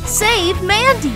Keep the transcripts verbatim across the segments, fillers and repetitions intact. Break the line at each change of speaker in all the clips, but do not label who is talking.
Save Mandy!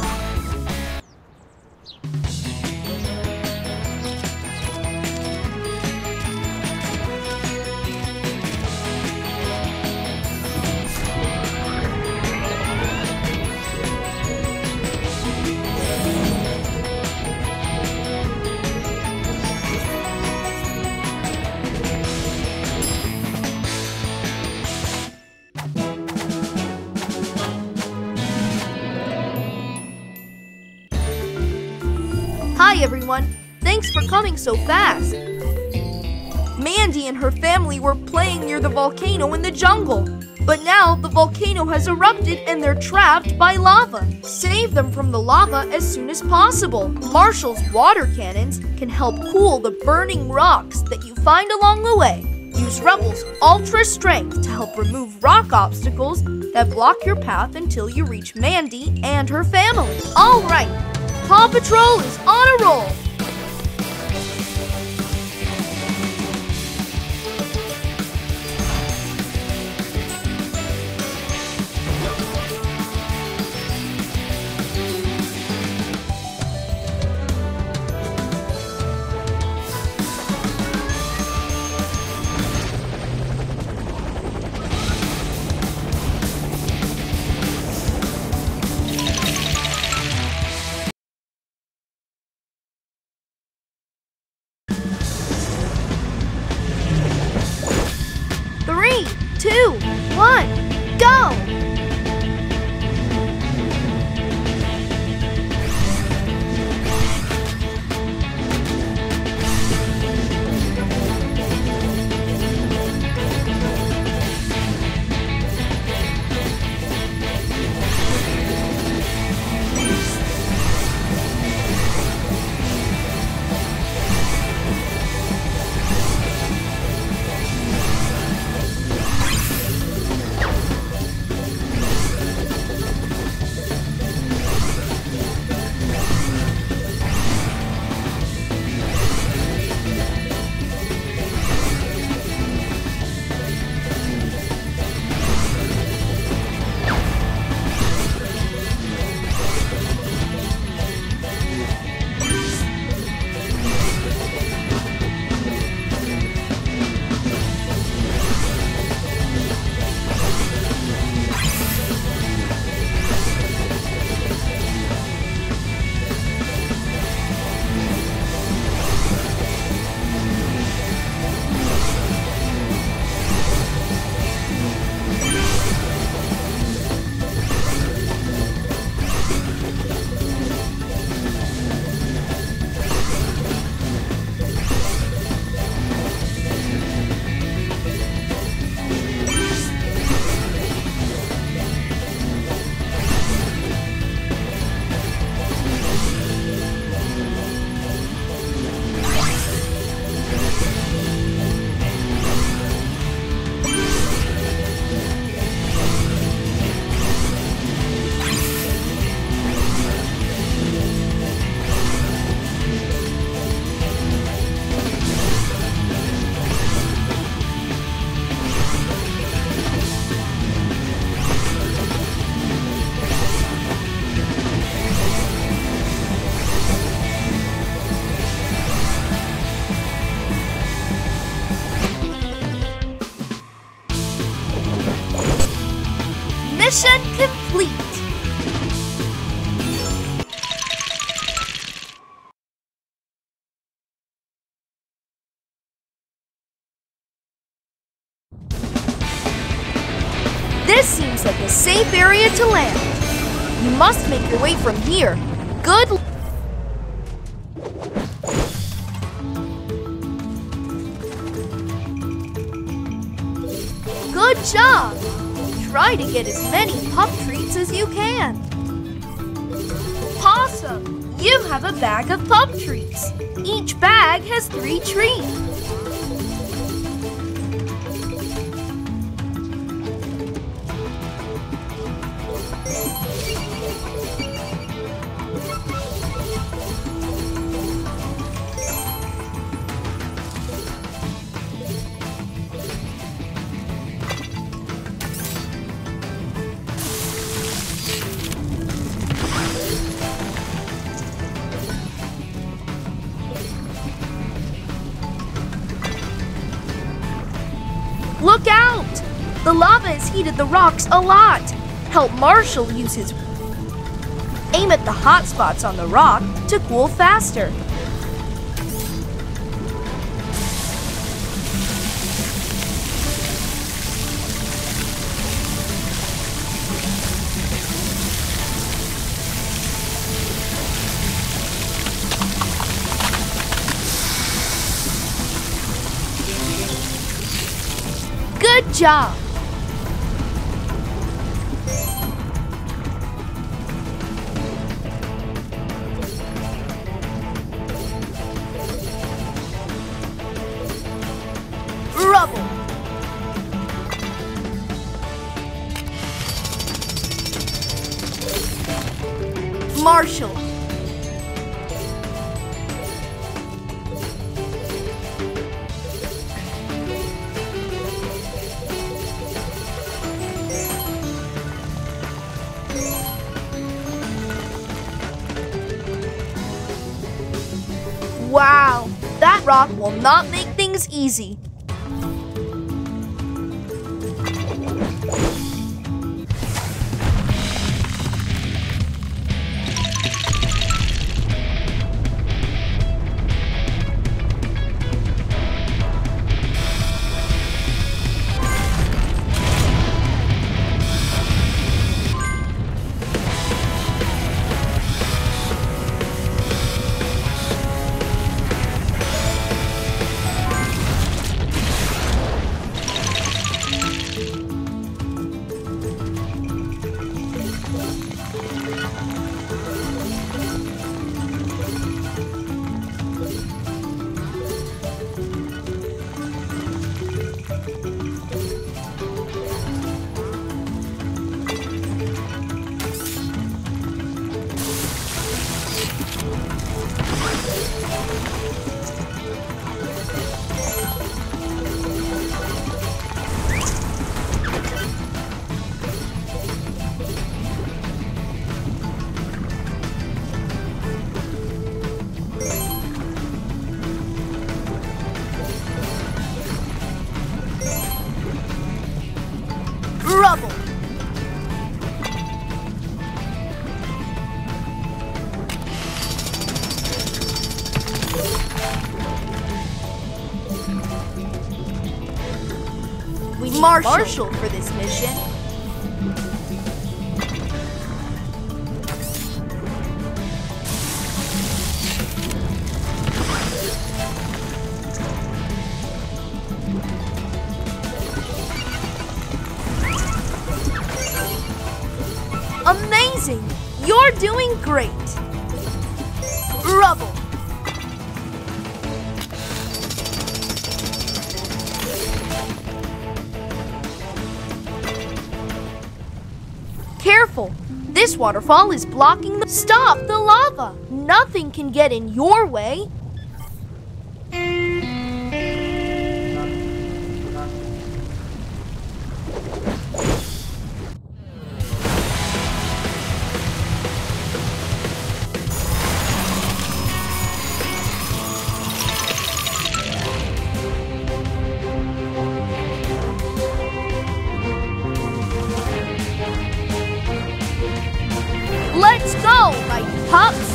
Hi everyone! Thanks for coming so fast! Mandy and her family were playing near the volcano in the jungle. But now the volcano has erupted and they're trapped by lava. Save them from the lava as soon as possible. Marshall's water cannons can help cool the burning rocks that you find along the way. Use Rebel's Ultra Strength to help remove rock obstacles that block your path until you reach Mandy and her family. All right! Paw Patrol is on a roll! Three, two, one, go! Mission complete! This seems like a safe area to land. You must make your way from here. Good luck. Good job! Try to get as many pup treats as you can. Possum, you have a bag of pup treats. Each bag has three treats. The lava has heated the rocks a lot. Help Marshall use his... Aim at the hot spots on the rock to cool faster. Good job! Rubble! Marshall! Wow, that rock will not make things easy. Rubble! We need Marshall. Marshall for this mission. Amazing! You're doing great! Rubble! Careful! This waterfall is blocking the... Stop the lava! Nothing can get in your way! Let's go, Mighty Pups!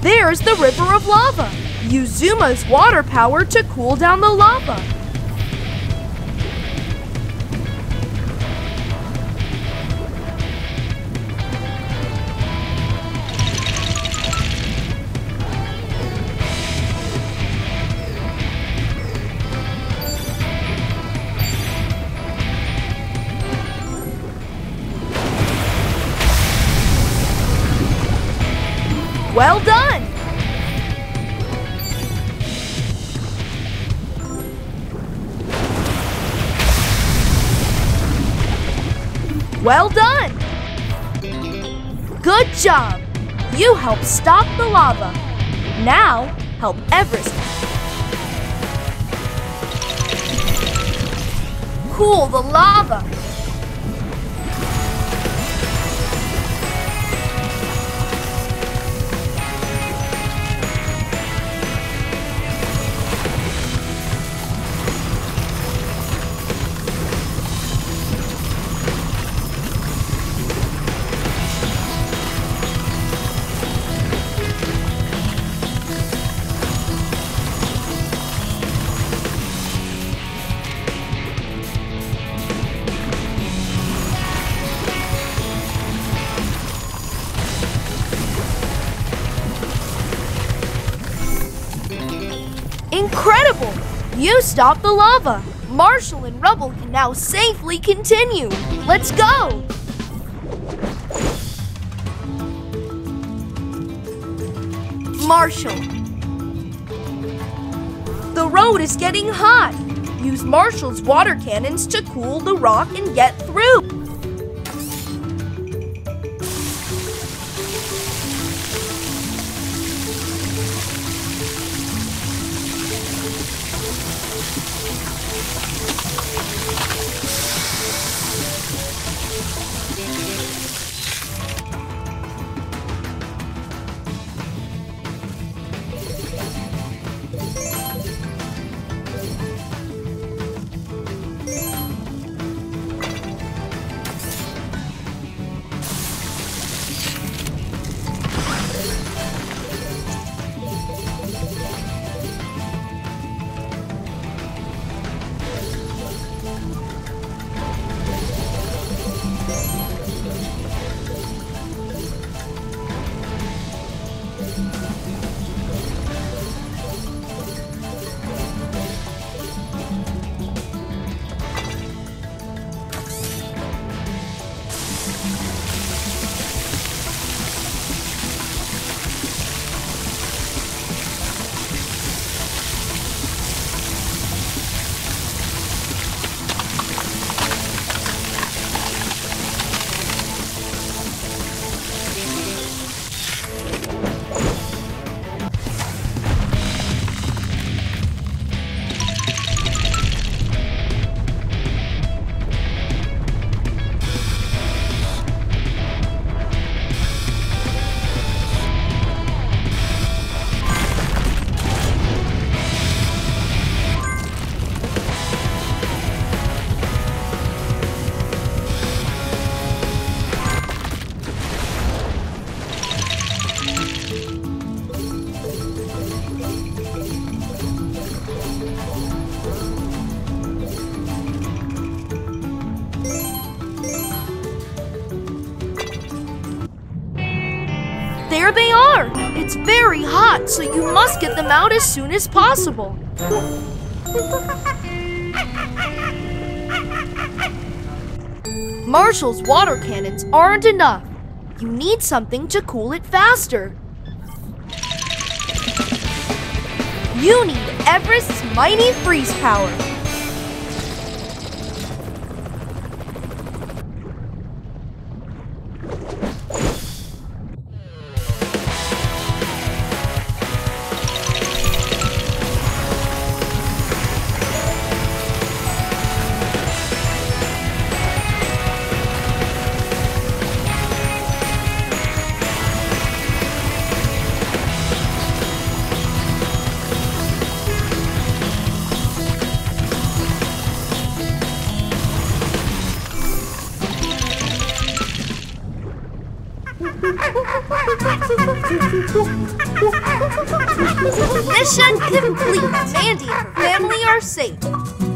There's the river of lava. Use Zuma's water power to cool down the lava. Well done! Well done! Good job! You helped stop the lava. Now, help Everest cool the lava. Incredible! You stopped the lava. Marshall and Rubble can now safely continue. Let's go! Marshall. The road is getting hot. Use Marshall's water cannons to cool the rock and get through. There they are! It's very hot, so you must get them out as soon as possible. Marshall's water cannons aren't enough. You need something to cool it faster. You need Everest's mighty freeze power. Mission complete. Mandy and her family are safe.